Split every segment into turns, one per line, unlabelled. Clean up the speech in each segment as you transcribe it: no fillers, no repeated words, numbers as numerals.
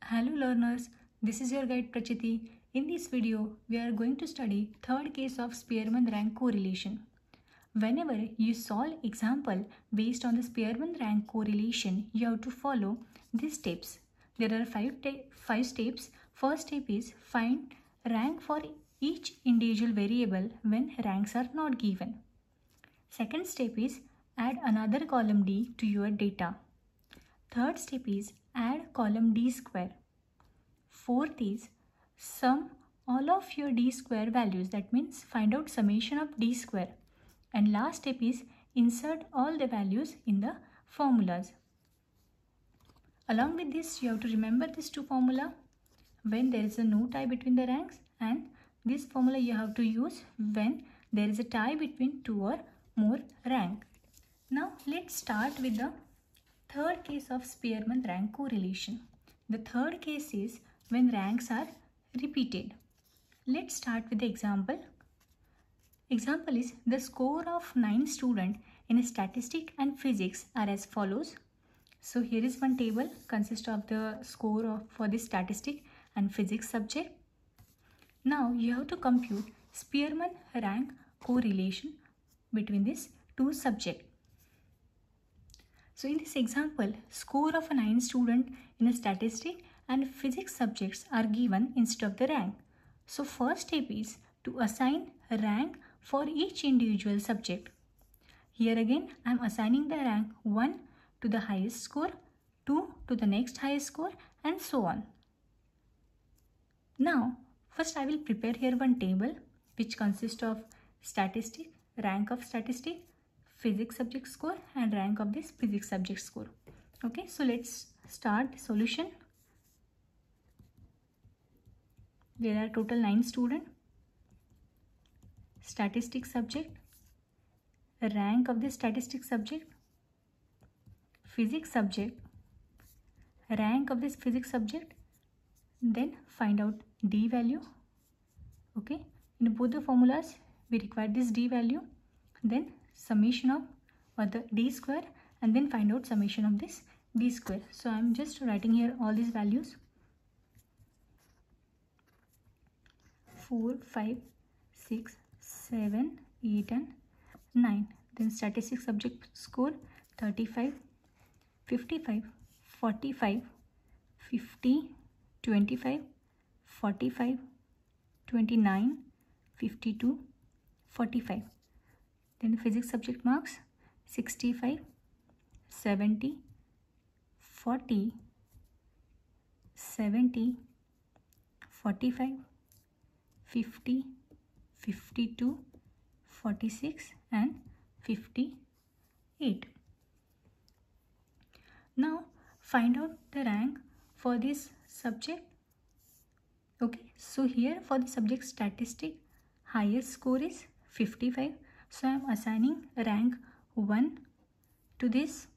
Hello learners, this is your guide Prachiti. In this video, we are going to study third case of Spearman rank correlation. Whenever you solve example based on the Spearman rank correlation, you have to follow these steps. There are five steps. First step is find rank for each individual variable when ranks are not given. Second step is add another column D to your data. Third step is add column D square. Fourth is sum all of your D square values, that means find out summation of D square. And last step is insert all the values in the formulas. Along with this, you have to remember these two formula when there is a no tie between the ranks, and this formula you have to use when there is a tie between two or more rank. Now let's start with the third case of Spearman rank correlation. The third case is when ranks are repeated. Let's start with the example. Example is the score of 9 students in statistics and physics are as follows. So here is one table consists of the score for the statistics and physics subject. Now you have to compute Spearman rank correlation between these two subjects. So in this example, score of 9 students in statistics and physics subjects are given instead of the rank. So first step is to assign rank for each individual subject. Here again I am assigning the rank 1 to the highest score, 2 to the next highest score, and so on. Now first I will prepare here one table which consists of statistics, rank of statistics, physics subject score, and rank of this physics subject score. Okay, so let's start the solution. There are total 9 students. Statistics subject, rank of the statistics subject, physics subject, rank of this physics subject, then find out D value. Okay, in both the formulas we require this D value, then summation of the D square, and then find out summation of this D square. So I am just writing here all these values. 4, 5, 6, 7, 8 and 9. Then statistics subject score 35, 55, 45, 50, 25, 45, 29, 52, 45. Then physics subject marks 65, 70, 40, 70, 45, 50, 52, 46 and 58. Now find out the rank for this subject. Okay, so here for the subject statistics, highest score is 55. So I am assigning rank 1 to this.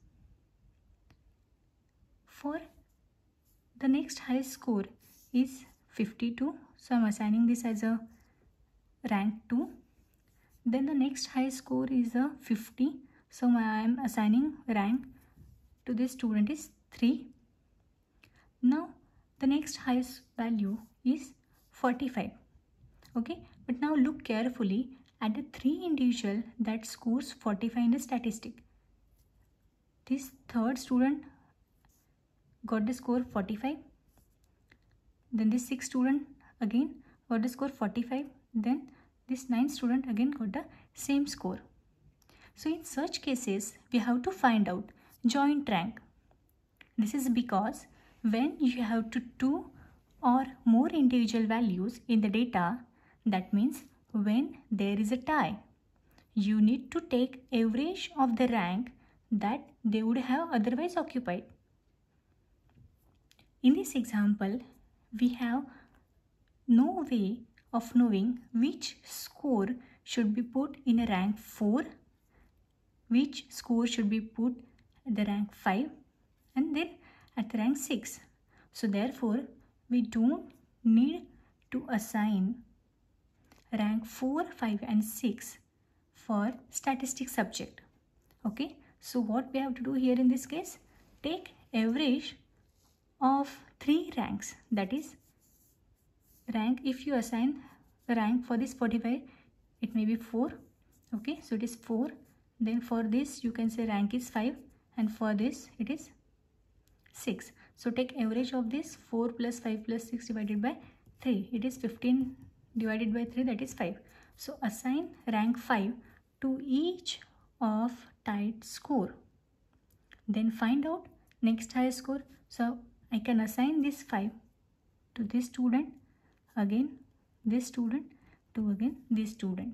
For the next highest score is 52. So I am assigning this as a rank 2. Then the next highest score is a 50. So I am assigning rank to this student is 3. Now the next highest value is 45. Okay, but now look carefully at the 3 individual that scores 45 in the statistic. This third student got the score 45. Then this 6th student again got the score 45. Then this 9th student again got the same score. So in such cases, we have to find out joint rank. This is because when you have 2 or more individual values in the data, that means when there is a tie, you need to take average of the rank that they would have otherwise occupied. In this example, we have no way of knowing which score should be put in a rank 4, which score should be put at the rank 5, and then at the rank 6. So therefore, we don't need to assign rank 4, 5 and 6 for statistics subject. Okay, so what we have to do here in this case, take average of 3 ranks, that is rank, if you assign rank for this 45, it may be 4. Okay, so it is 4. Then for this you can say rank is 5, and for this it is 6. So take average of this 4 plus 5 plus 6 divided by 3. It is 15 divided by 3, that is 5. So assign rank 5 to each of tied score. Then find out next highest score. So I can assign this 5 to this student, again this student, to again this student.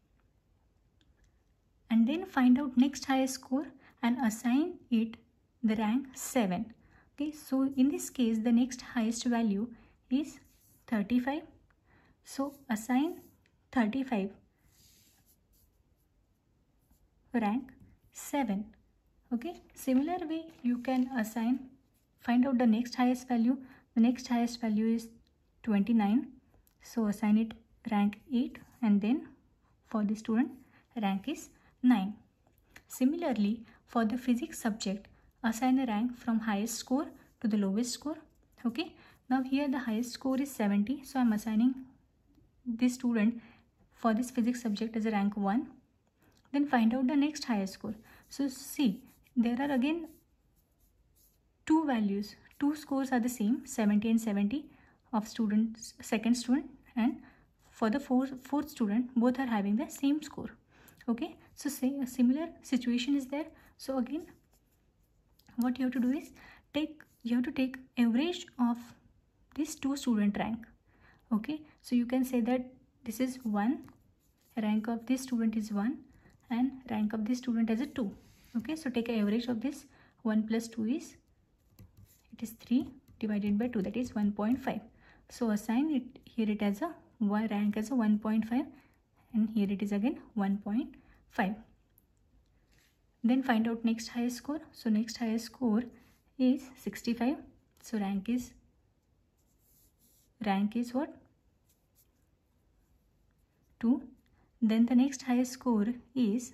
And then find out next highest score and assign it the rank 7. Okay, so in this case the next highest value is 35. So assign 35 rank 7. Okay, similar way you can find out the next highest value. The next highest value is 29. So assign it rank 8, and then for the student rank is 9. Similarly, for the physics subject, assign a rank from highest score to the lowest score. Okay, now here the highest score is 70, so I am assigning this student for this physics subject as a rank 1. Then find out the next highest score. So see, there are again two values, two scores are the same, 70 and 70 of second student, and for the fourth student both are having the same score. Okay, so say a similar situation is there. So again what you have to do is you have to take average of this two student rank. Okay, so you can say that this is 1, rank of this student is 1, and rank of this student as a 2. Okay, so take an average of this. 1 plus 2 is 3 divided by 2, that is 1.5. So assign it here it as a rank as a 1.5, and here it is again 1.5. Then find out next highest score. So next highest score is 65. So rank is what? 2. Then the next highest score is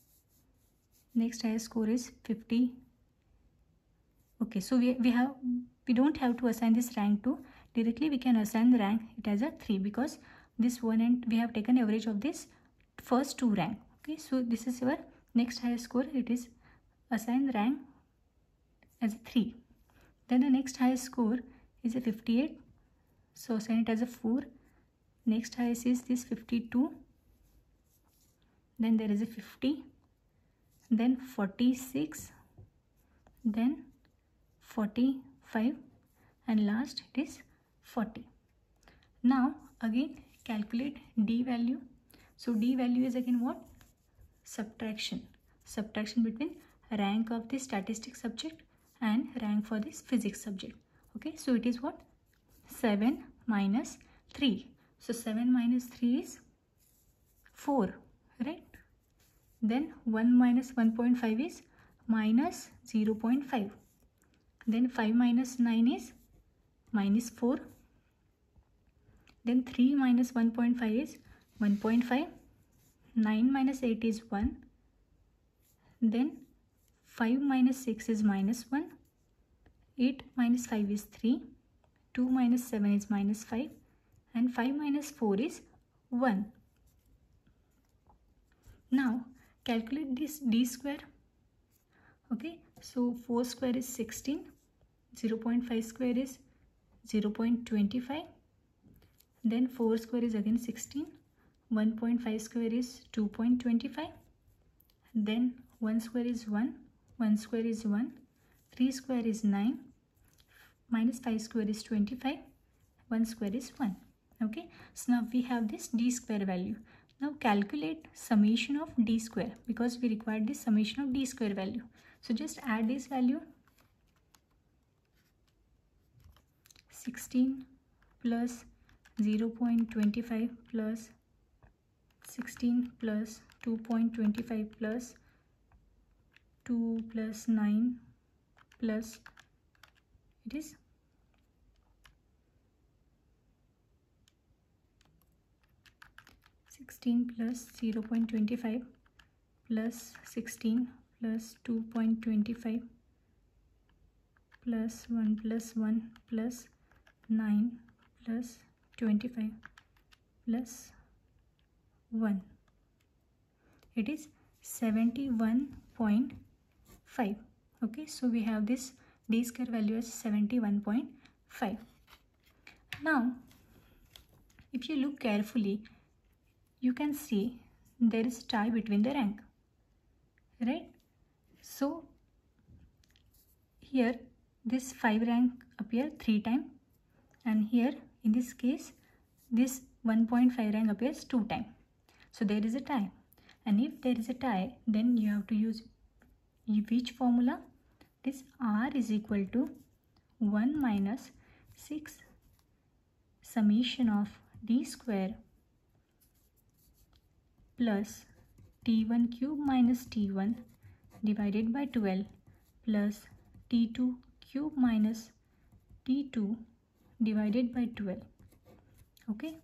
50. Okay, so we don't have to assign this rank to directly. We can assign the rank it as a 3, because this one, and we have taken average of this first two rank. Okay, so this is our next highest score. It is assigned the rank as a 3. Then the next highest score is a 58. So assign it as a 4. Next highest is this 52. Then there is a 50. Then 46. Then 45. And last it is 40. Now again calculate D value. So D value is again what? Subtraction between rank of the statistics subject and rank for this physics subject. Okay, so it is what? 7 minus 3. So 7 minus 3 is 4, right? Then 1 minus 1.5 is minus 0.5. Then 5 minus 9 is minus 4. Then 3 minus 1.5 is 1.5. 9 minus 8 is 1. Then 5 minus 6 is minus 1. 8 minus 5 is 3. 2 minus 7 is minus 5. And 5 minus 4 is 1. Now calculate this D square. Okay, so 4 square is 16. 0.5 square is 0.25. Then 4 square is again 16. 1.5 square is 2.25. Then 1 square is 1. 1 square is 1. 3 square is 9. Minus 5 square is 25. 1 square is 1. Okay, so now we have this D square value. Now calculate summation of D square, because we require this summation of D square value. So just add this value. 16 plus 0.25 plus 16 plus 2.25 plus 2 plus 9 plus it is 16 plus 0.25 plus 16 plus 2.25 plus 1 plus 1 plus 9 plus 25 plus 1. It is 71.5. Okay, so we have this d square value as 71.5. Now, if you look carefully, you can see there is tie between the rank, right? So here this 5 rank appear 3 times, and here in this case this 1.5 rank appears 2 times. So there is a tie, and if there is a tie, then you have to use which formula? This R is equal to 1 minus 6 summation of d square plus t1 cube minus t1 divided by 12 plus t2 cube minus t2 divided by 12. Okay,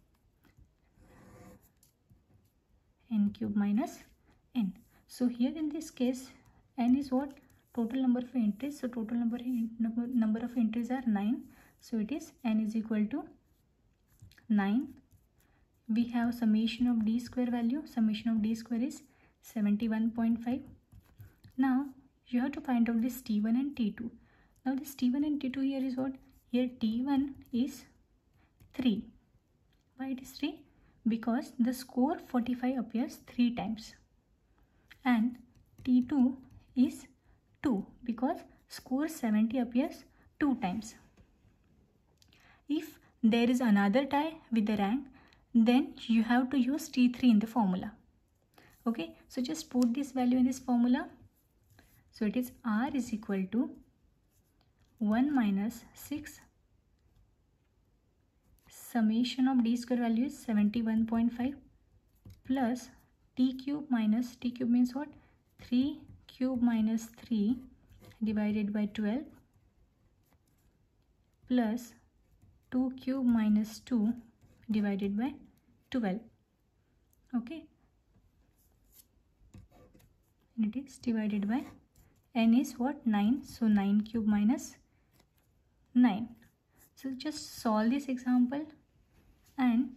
n cube minus n. So here in this case, n is what? Total number of entries. So total number of entries are 9. So it is n is equal to 9. We have summation of d square value. Summation of d square is 71.5. Now you have to find out this t1 and t2. Now this t1 and t2 here is what? Here t1 is 3. Why it is 3? Because the score 45 appears 3 times. And t2 is 2 because score 70 appears 2 times. If there is another tie with the rank, then you have to use t3 in the formula. Okay, so just put this value in this formula. So it is R is equal to 1 minus 6 summation of d square value is 71.5 plus t cube minus t cube means what? 3 cube minus 3 divided by 12 plus 2 cube minus 2 divided by 12. Okay, and it is divided by n is what? 9. So 9 cube minus 9. So just solve this example, and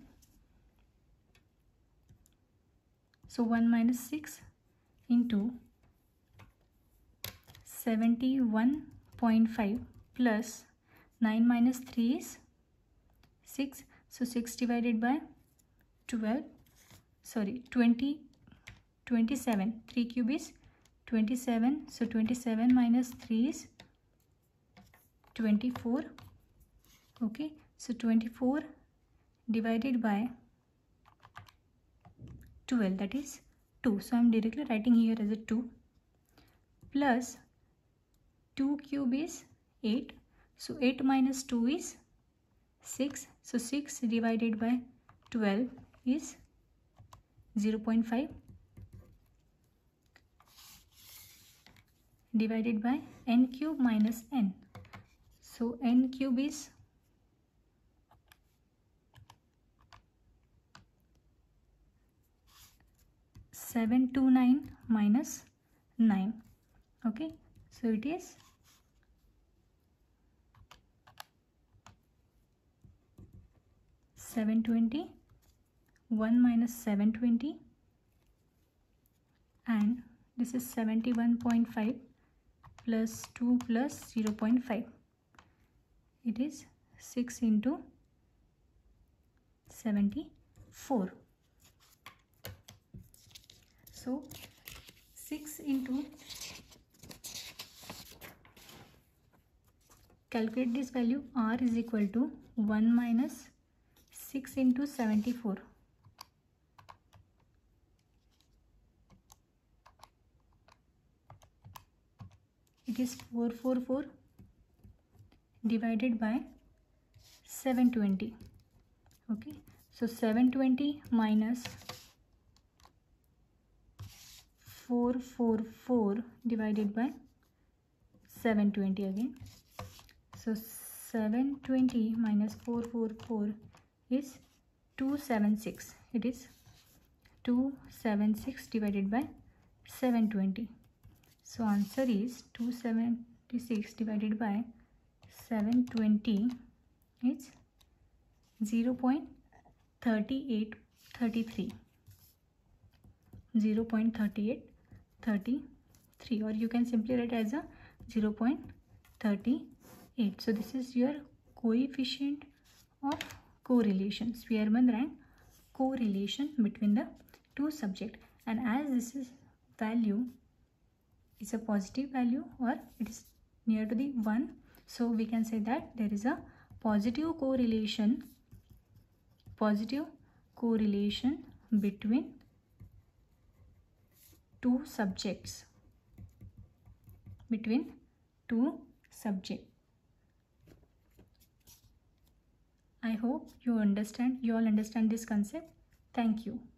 so 1 minus 6 into 71.5 plus 9 minus 3 is 6. So 6 divided by 12, sorry 20, 27. 3 cube is 27. So 27 minus 3 is 24. Okay, so 24 divided by 12, that is 2. So I am directly writing here as a 2 plus 2 cube is 8. So 8 minus 2 is 6. So 6 divided by 12 is 0.5 divided by n cube minus n. So n cube is 729 minus 9. Okay, so it is 720, 1 minus 720, and this is 71.5 plus 2 plus 0.5. It is 6 into 74. So 6 into, calculate this value, R is equal to 1 minus 6 into 74. It is 444 divided by 720. Okay, so 720 minus 444 divided by 720 again. So 720 minus 444 is 276. It is 276 divided by 720. So answer is 276 divided by 720, it's 0.3833. 0.3833, or you can simply write as a 0.38. So this is your coefficient of correlation, Spearman rank correlation between the two subjects. And as this is value is a positive value, or it is near to the 1, so we can say that there is a positive correlation between two subjects. I hope you all understand this concept. Thank you.